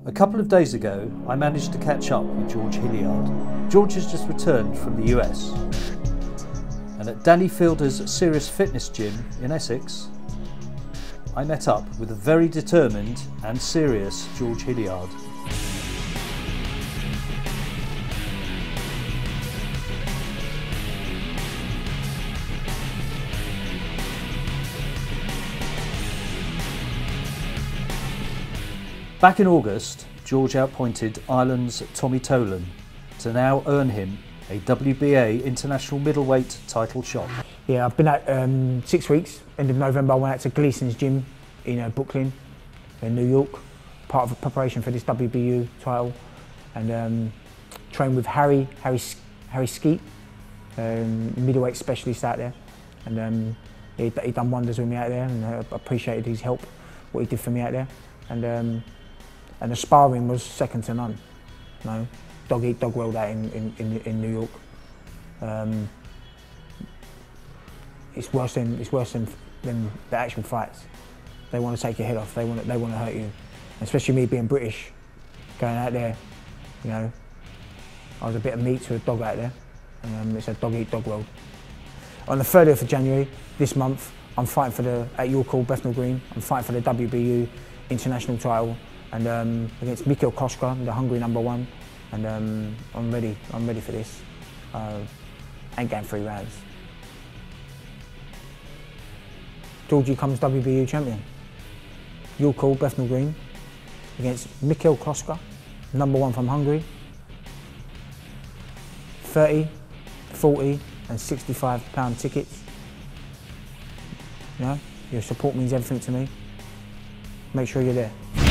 A couple of days ago, I managed to catch up with George Hillyard. George has just returned from the US. And at Danny Fielder's Serious Fitness Gym in Essex, I met up with a very determined and serious George Hillyard. Back in August, George outpointed Ireland's Tommy Tolan to now earn him a WBA International Middleweight title shot. Yeah, I've been out 6 weeks. End of November I went out to Gleason's gym in Brooklyn, in New York, part of a preparation for this WBU title, and trained with Harry Skeet, middleweight specialist out there, and he done wonders with me out there, and I appreciated his help, what he did for me out there, and the sparring was second to none. You know, dog eat dog world out in New York. It's worse than the actual fights. They want to take your head off. They want to hurt you. Especially me being British, going out there. You know, I was a bit of meat to a dog out there, and it's a dog eat dog world. On the 30th of January this month, I'm fighting at your call, Bethnal Green. I'm fighting for the WBU international title, and against Michel Vosyka, the Hungary #1. And I'm ready for this. Ain't going 3 rounds. Georgie comes WBU champion. Your call, Bethnal Green, against Michel Vosyka, #1 from Hungary. 30, 40 and 65 pound tickets. You know, your support means everything to me. Make sure you're there.